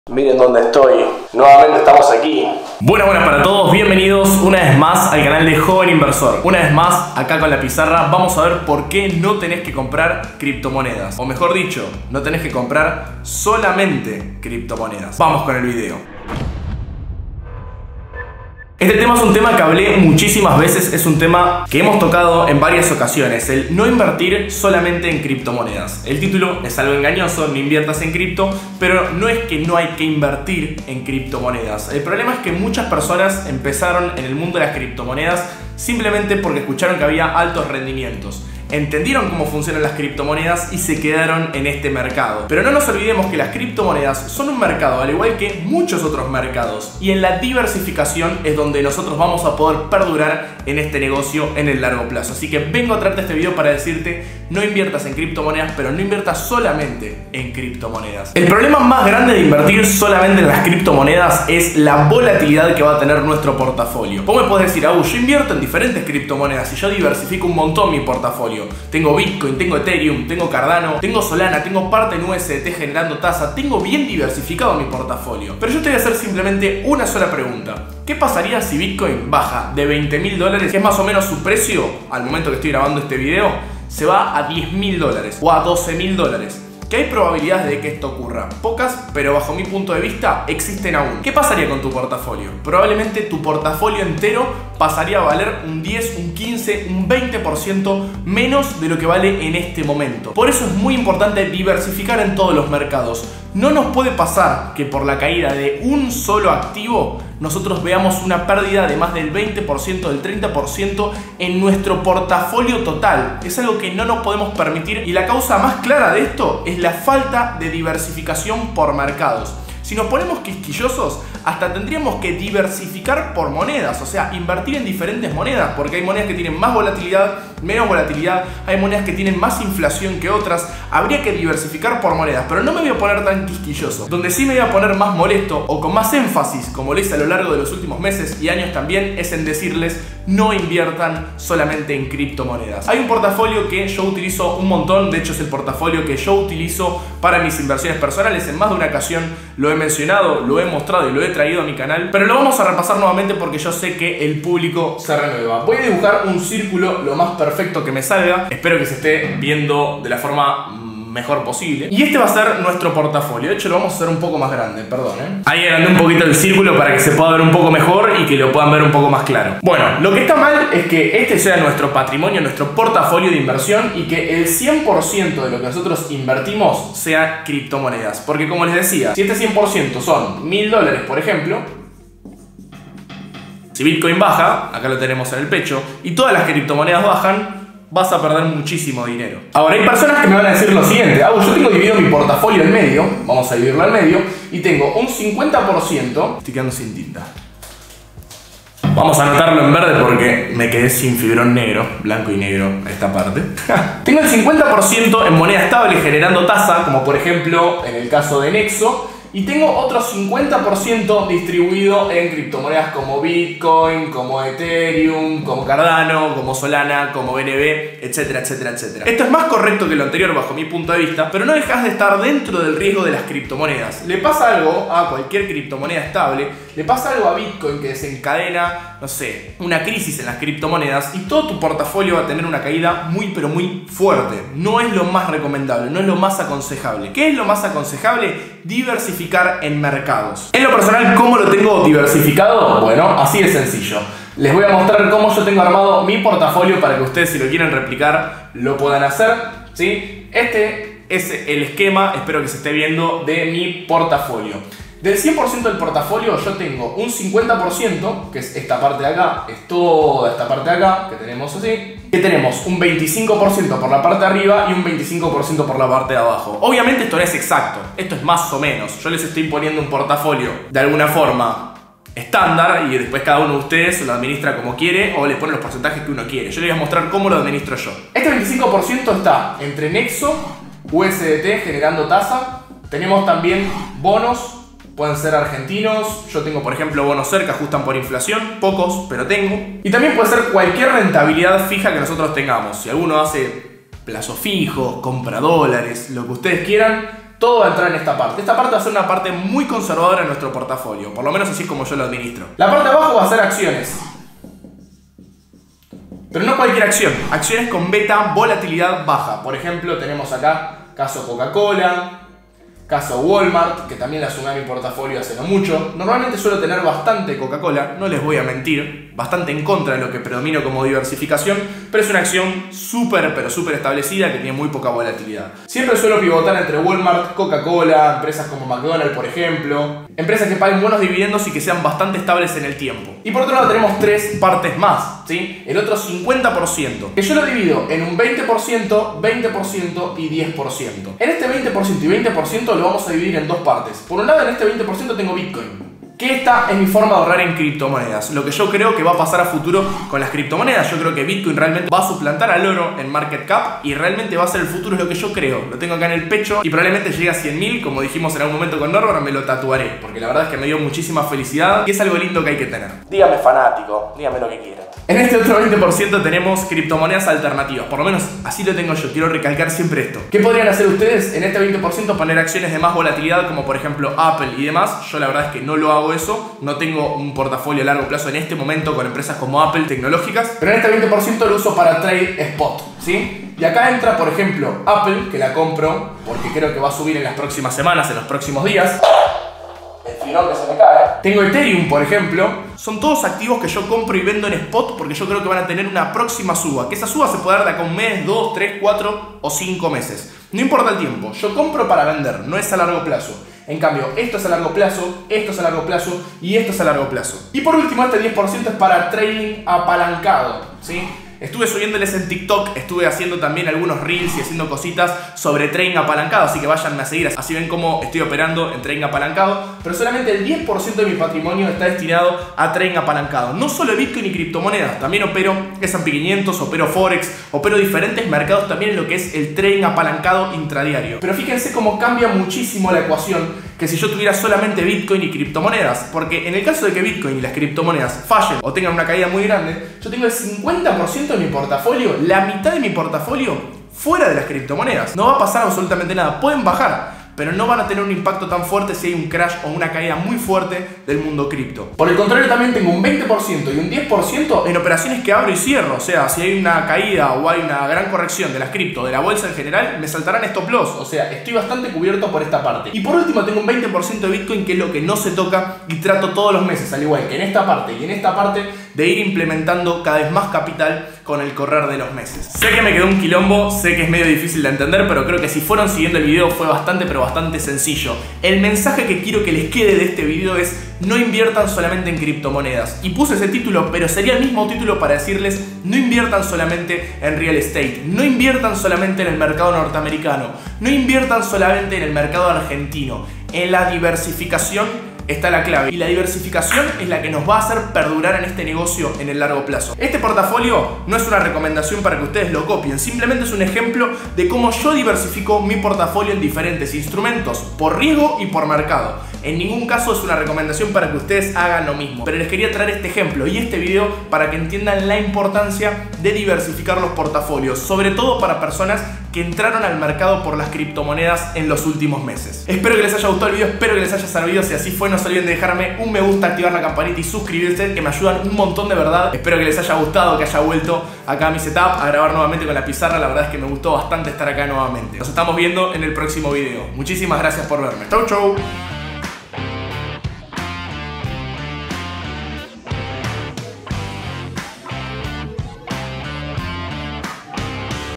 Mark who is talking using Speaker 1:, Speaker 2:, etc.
Speaker 1: Miren dónde estoy, nuevamente estamos aquí.
Speaker 2: Buenas para todos, bienvenidos una vez más al canal de Joven Inversor. Una vez más, acá con la pizarra, vamos a ver por qué no tenés que comprar criptomonedas. O mejor dicho, no tenés que comprar solamente criptomonedas. Vamos con el video. Este tema es un tema que hablé muchísimas veces, es un tema que hemos tocado en varias ocasiones, el no invertir solamente en criptomonedas. El título es algo engañoso, no inviertas en cripto, pero no es que no hay que invertir en criptomonedas. El problema es que muchas personas empezaron en el mundo de las criptomonedas simplemente porque escucharon que había altos rendimientos. Entendieron cómo funcionan las criptomonedas y se quedaron en este mercado. Pero no nos olvidemos que las criptomonedas son un mercado al igual que muchos otros mercados, y en la diversificación es donde nosotros vamos a poder perdurar en este negocio en el largo plazo. Así que vengo a traerte este video para decirte: no inviertas en criptomonedas, pero no inviertas solamente en criptomonedas. El problema más grande de invertir solamente en las criptomonedas es la volatilidad que va a tener nuestro portafolio. Vos me podés decir: yo invierto en diferentes criptomonedas y yo diversifico un montón mi portafolio. Tengo Bitcoin, tengo Ethereum, tengo Cardano, tengo Solana, tengo parte en USDT generando tasa, tengo bien diversificado mi portafolio. Pero yo te voy a hacer simplemente una sola pregunta: ¿qué pasaría si Bitcoin baja de $20.000, que es más o menos su precio al momento que estoy grabando este video, se va a $10.000 o a $12.000? ¿Que hay probabilidades de que esto ocurra? Pocas, pero bajo mi punto de vista existen aún. ¿Qué pasaría con tu portafolio? Probablemente tu portafolio entero pasaría a valer un 10, un 15, un 20% menos de lo que vale en este momento. Por eso es muy importante diversificar en todos los mercados. No nos puede pasar que por la caída de un solo activo nosotros veamos una pérdida de más del 20%, del 30% en nuestro portafolio total. Es algo que no nos podemos permitir, y la causa más clara de esto es la falta de diversificación por mercados. Si nos ponemos quisquillosos, hasta tendríamos que diversificar por monedas, o sea, invertir en diferentes monedas, porque hay monedas que tienen más volatilidad, menos volatilidad, hay monedas que tienen más inflación que otras. Habría que diversificar por monedas, pero no me voy a poner tan quisquilloso. Donde sí me voy a poner más molesto o con más énfasis, como lo hice a lo largo de los últimos meses y años también, es en decirles: no inviertan solamente en criptomonedas. Hay un portafolio que yo utilizo un montón, de hecho es el portafolio que yo utilizo para mis inversiones personales. En más de una ocasión lo he mencionado, lo he mostrado y lo he traído a mi canal, pero lo vamos a repasar nuevamente porque yo sé que el público se renueva. Voy a dibujar un círculo lo más perfecto que me salga, espero que se esté viendo de la forma mejor posible. Y este va a ser nuestro portafolio. De hecho lo vamos a hacer un poco más grande, perdón, Ahí agrandé un poquito el círculo para que se pueda ver un poco mejor y que lo puedan ver un poco más claro. Bueno, lo que está mal es que este sea nuestro patrimonio, nuestro portafolio de inversión, y que el 100% de lo que nosotros invertimos sea criptomonedas. Porque como les decía, si este 100% son $1.000, por ejemplo, si Bitcoin baja, acá lo tenemos en el pecho, y todas las criptomonedas bajan, vas a perder muchísimo dinero. Ahora, hay personas que me van a decir lo siguiente: yo tengo dividido mi portafolio al medio, vamos a dividirlo al medio, y tengo un 50%, estoy quedando sin tinta. Vamos a anotarlo en verde porque me quedé sin fibrón negro, blanco y negro esta parte. Tengo el 50% en moneda estable generando tasa, como por ejemplo en el caso de Nexo, y tengo otro 50% distribuido en criptomonedas como Bitcoin, como Ethereum, como Cardano, como Solana, como BNB, etcétera, etcétera, etcétera. Esto es más correcto que lo anterior bajo mi punto de vista, pero no dejas de estar dentro del riesgo de las criptomonedas. Le pasa algo a cualquier criptomoneda estable, le pasa algo a Bitcoin que desencadena, no sé, una crisis en las criptomonedas, y todo tu portafolio va a tener una caída muy pero muy fuerte. No es lo más recomendable, no es lo más aconsejable. ¿Qué es lo más aconsejable? Diversificar en mercados. En lo personal, ¿cómo lo tengo diversificado? Bueno, así de sencillo. Les voy a mostrar cómo yo tengo armado mi portafolio para que ustedes, si lo quieren replicar, lo puedan hacer, ¿sí? Este es el esquema, espero que se esté viendo, de mi portafolio. Del 100% del portafolio yo tengo un 50%, que es esta parte de acá, es toda esta parte de acá, que tenemos así, que tenemos un 25% por la parte de arriba y un 25% por la parte de abajo. Obviamente esto no es exacto, esto es más o menos. Yo les estoy poniendo un portafolio de alguna forma estándar y después cada uno de ustedes lo administra como quiere o le pone los porcentajes que uno quiere. Yo les voy a mostrar cómo lo administro yo. Este 25% está entre Nexo, USDT generando tasa. Tenemos también bonos. Pueden ser argentinos, yo tengo por ejemplo bonos cerca, ajustan por inflación, pocos, pero tengo. Y también puede ser cualquier rentabilidad fija que nosotros tengamos. Si alguno hace plazo fijo, compra dólares, lo que ustedes quieran, todo va a entrar en esta parte. Esta parte va a ser una parte muy conservadora en nuestro portafolio, por lo menos así es como yo lo administro. La parte de abajo va a ser acciones. Pero no cualquier acción, acciones con beta volatilidad baja. Por ejemplo, tenemos acá caso Coca-Cola, caso Walmart, que también la sumé a mi portafolio hace no mucho. Normalmente suelo tener bastante Coca-Cola, no les voy a mentir, bastante en contra de lo que predomino como diversificación, pero es una acción súper, pero súper establecida que tiene muy poca volatilidad. Siempre suelo pivotar entre Walmart, Coca-Cola, empresas como McDonald's, por ejemplo, empresas que paguen buenos dividendos y que sean bastante estables en el tiempo. Y por otro lado tenemos tres partes más, ¿sí? El otro 50%, que yo lo divido en un 20%, 20% y 10%. En este 20% y 20% lo vamos a dividir en dos partes. Por un lado, en este 20% tengo Bitcoin, que esta es mi forma de ahorrar en criptomonedas. Lo que yo creo que va a pasar a futuro con las criptomonedas. Yo creo que Bitcoin realmente va a suplantar al oro en market cap y realmente va a ser el futuro, es lo que yo creo. Lo tengo acá en el pecho y probablemente llegue a 100.000, como dijimos en algún momento con Norbert, me lo tatuaré, porque la verdad es que me dio muchísima felicidad y es algo lindo que hay que tener.
Speaker 1: Dígame fanático, dígame lo que quiera.
Speaker 2: En este otro 20% tenemos criptomonedas alternativas, por lo menos así lo tengo yo, quiero recalcar siempre esto. ¿Qué podrían hacer ustedes en este 20%? Poner acciones de más volatilidad como por ejemplo Apple y demás. Yo la verdad es que no lo hago eso, no tengo un portafolio a largo plazo en este momento con empresas como Apple tecnológicas, pero en este 20% lo uso para trade spot, ¿sí? Y acá entra por ejemplo Apple, que la compro porque creo que va a subir en las próximas semanas, en los próximos días.
Speaker 1: El filón que se me cae.
Speaker 2: Tengo Ethereum, por ejemplo. Son todos activos que yo compro y vendo en spot porque yo creo que van a tener una próxima suba. Que esa suba se puede dar de acá un mes, 2, 3, 4 o 5 meses. No importa el tiempo. Yo compro para vender, no es a largo plazo. En cambio, esto es a largo plazo, esto es a largo plazo y esto es a largo plazo. Y por último, este 10% es para trading apalancado, ¿sí? Estuve subiéndoles en TikTok, estuve haciendo también algunos reels y haciendo cositas sobre trading apalancado, así que váyanme a seguir, así ven cómo estoy operando en trading apalancado, pero solamente el 10% de mi patrimonio está destinado a trading apalancado. No solo Bitcoin y criptomonedas, también opero S&P 500, opero Forex, opero diferentes mercados también en lo que es el trading apalancado intradiario. Pero fíjense cómo cambia muchísimo la ecuación que si yo tuviera solamente Bitcoin y criptomonedas, porque en el caso de que Bitcoin y las criptomonedas fallen o tengan una caída muy grande, yo tengo el 50% de mi portafolio, la mitad de mi portafolio fuera de las criptomonedas. No va a pasar absolutamente nada, pueden bajar, pero no van a tener un impacto tan fuerte si hay un crash o una caída muy fuerte del mundo cripto. Por el contrario, también tengo un 20% y un 10% en operaciones que abro y cierro. O sea, si hay una caída o hay una gran corrección de las cripto, de la bolsa en general, me saltarán stop loss. O sea, estoy bastante cubierto por esta parte. Y por último, tengo un 20% de Bitcoin, que es lo que no se toca y trato todos los meses, al igual que en esta parte y en esta parte, de ir implementando cada vez más capital con el correr de los meses. Sé que me quedó un quilombo, sé que es medio difícil de entender, pero creo que si fueron siguiendo el video fue bastante, pero bastante sencillo. El mensaje que quiero que les quede de este video es: no inviertan solamente en criptomonedas. Y puse ese título, pero sería el mismo título para decirles: no inviertan solamente en real estate, no inviertan solamente en el mercado norteamericano, no inviertan solamente en el mercado argentino. En la diversificación está la clave, y la diversificación es la que nos va a hacer perdurar en este negocio en el largo plazo. Este portafolio no es una recomendación para que ustedes lo copien, simplemente es un ejemplo de cómo yo diversifico mi portafolio en diferentes instrumentos, por riesgo y por mercado. En ningún caso es una recomendación para que ustedes hagan lo mismo, pero les quería traer este ejemplo y este video para que entiendan la importancia de diversificar los portafolios, sobre todo para personas que entraron al mercado por las criptomonedas en los últimos meses. Espero que les haya gustado el video, espero que les haya servido. Si así fue, no se olviden de dejarme un me gusta, activar la campanita y suscribirse, que me ayudan un montón de verdad. Espero que les haya gustado, que haya vuelto acá a mi setup a grabar nuevamente con la pizarra. La verdad es que me gustó bastante estar acá nuevamente. Nos estamos viendo en el próximo video. Muchísimas gracias por verme. Chau, chau.